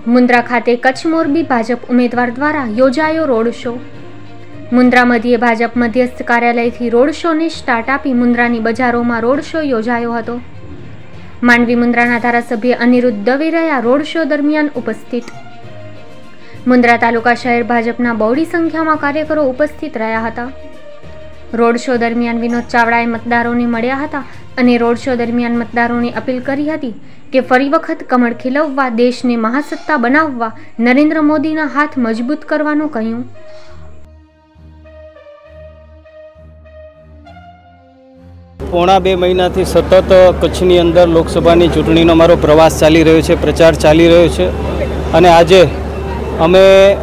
મુન્દ્રા ખાતે કચ્છ મોરબી ભાજપ ઉમેદવાર દ્વારા યોજાયો રોડ શો। મુન્દ્રા મધ્યે ભાજપ મધ્યસ્થ કાર્યાલયથી રોડ શોને સ્ટાર્ટ આપી મુન્દ્રાની બજારોમાં રોડ શો યોજાયો હતો। માંડવી મુન્દ્રાના ધારાસભ્ય અનિરુદ્ધ દવે રહ્યા રોડ શો દરમિયાન ઉપસ્થિત। મુન્દ્રા તાલુકા શહેર ભાજપના બહોળી સંખ્યામાં કાર્યકરો ઉપસ્થિત રહ્યા હતા। રોડ શો દરમિયાન વિનોદ ચાવડાએ મતદારોને મળ્યા હતા અને રોડ શો દરમિયાન મતદારોને અપીલ કરી હતી કે ફરી વખત કમળ ખીલવવા, દેશને મહાસત્તા બનાવવા નરેન્દ્ર મોદીના હાથ મજબૂત કરવાનું કહ્યું। પોણા 2 મહિનાથી સતત કચ્છની અંદર લોકસભાની ચૂંટણીનો મારો પ્રવાસ ચાલી રહ્યો છે, પ્રચાર ચાલી રહ્યો છે અને આજે અમે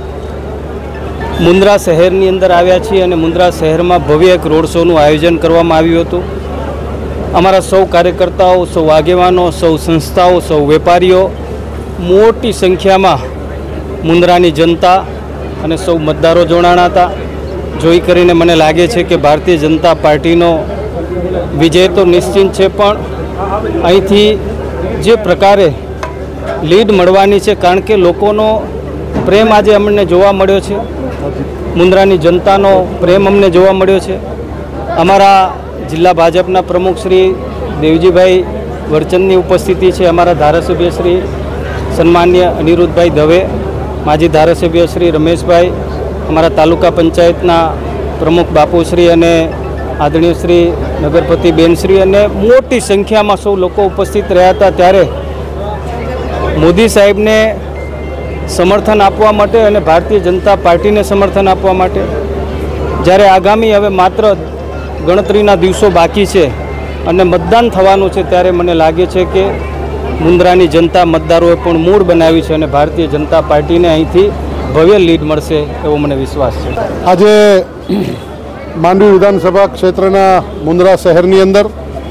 મુન્દ્રા શહેરની અંદર આવ્યા છીએ અને મુન્દ્રા શહેરમાં ભવ્ય એક રોડ શોનું આયોજન કરવામાં આવ્યું હતું। અમારા સૌ કાર્યકર્તાઓ, સૌ આગેવાનો, સૌ સંસ્થાઓ, સૌ વેપારીઓ, મોટી સંખ્યામાં મુન્દ્રાની જનતા અને સૌ મતદારો જોડાણા હતા। જોઈ કરીને મને લાગે છે કે ભારતીય જનતા પાર્ટીનો વિજય તો નિશ્ચિત છે, પણ અહીંથી જે પ્રકારે લીડ મળવાની છે, કારણ કે લોકોનો પ્રેમ આજે અમને જોવા મળ્યો છે, મુન્દ્રાની જનતાનો પ્રેમ અમને જોવા મળ્યો છે। અમારા જિલ્લા ભાજપના પ્રમુખ શ્રી દેવજીભાઈ વરચંદની ઉપસ્થિતિ છે, અમારા ધારાસભ્ય શ્રી સન્માન્ય અનિરુદ્ધભાઈ દવે, માજી ધારાસભ્ય શ્રી રમેશભાઈ, અમારા તાલુકા પંચાયતના પ્રમુખ બાપુશ્રી અને આદરણીય શ્રી નગરપતિ બેનશ્રી અને મોટી સંખ્યામાં સૌ લોકો ઉપસ્થિત રહ્યા હતા। ત્યારે મોદી સાહેબને સમર્થન આપવા માટે અને ભારતીય જનતા પાર્ટીને સમર્થન આપવા માટે, જ્યારે આગામી હવે માત્ર ગણતરીના દિવસો બાકી છે અને મતદાન થવાનું છે, ત્યારે મને લાગે છે કે મુન્દ્રાની જનતા મતદારોએ પણ મૂડ બનાવી છે અને ભારતીય જનતા પાર્ટીને અહીંથી ભવ્ય લીડ મળશે એવો મને વિશ્વાસ છે। આજે માંડવી વિધાનસભા ક્ષેત્રના મુન્દ્રા શહેરની અંદર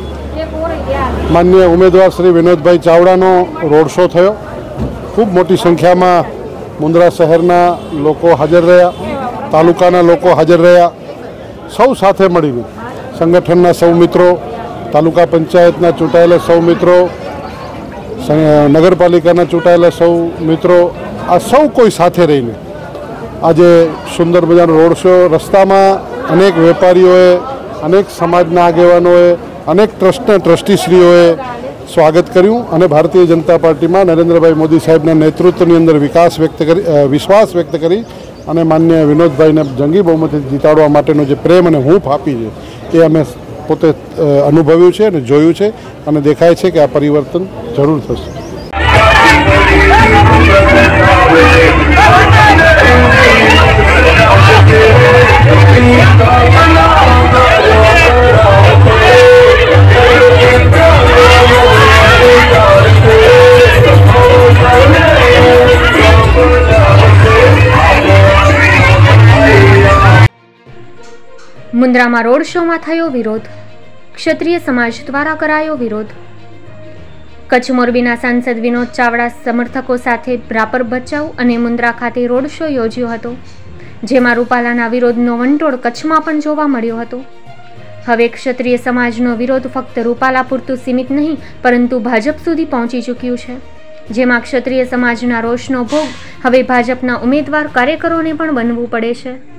માનનીય ઉમેદવાર શ્રી વિનોદભાઈ ચાવડાનો રોડ શો થયો। ખૂબ મોટી સંખ્યામાં મુન્દ્રા શહેરના લોકો હાજર રહ્યા, તાલુકાના લોકો હાજર રહ્યા। સૌ સાથે મળીને સંગઠનના સૌ મિત્રો, તાલુકા પંચાયતના ચૂંટાયેલા સૌ મિત્રો, નગરપાલિકાના ચૂંટાયેલા સૌ મિત્રો, આ સૌ કોઈ સાથે રહીને આજે સુંદર મજાનો રોડ શો, રસ્તામાં અનેક વેપારીઓએ, અનેક સમાજના આગેવાનોએ, અનેક ટ્રસ્ટના ટ્રસ્ટીશ્રીઓએ સ્વાગત કર્યું અને ભારતીય જનતા પાર્ટીમાં નરેન્દ્રભાઈ મોદી સાહેબના નેતૃત્વની અંદર વિશ્વાસ વ્યક્ત કરી અને માન્ય વિનોદભાઈને જંગી બહુમતી જીતાડવા માટેનો જે પ્રેમ અને હૂંફ આપી છે એ અમે પોતે અનુભવ્યું છે અને જોયું છે અને દેખાય છે કે આ પરિવર્તન જરૂર થશે। મુન્દ્રામાં રોડ શોમાં થયો વિરોધ, ક્ષત્રિય સમાજ દ્વારા કરાયો વિરોધ। કચ્છ મોરબીના સાંસદ વિનોદ ચાવડા સમર્થકો સાથે રાપર ભચાઉ અને મુન્દ્રા ખાતે રોડ શો યોજ્યો હતો, જેમાં રૂપાલાના વિરોધનો વંટોળ કચ્છમાં પણ જોવા મળ્યો હતો। હવે ક્ષત્રિય સમાજનો વિરોધ ફક્ત રૂપાલા પૂરતું સીમિત નહીં, પરંતુ ભાજપ સુધી પહોંચી ચૂક્યું છે, જેમાં ક્ષત્રિય સમાજના રોષનો ભોગ હવે ભાજપના ઉમેદવાર કાર્યકરોને પણ બનવું પડે છે।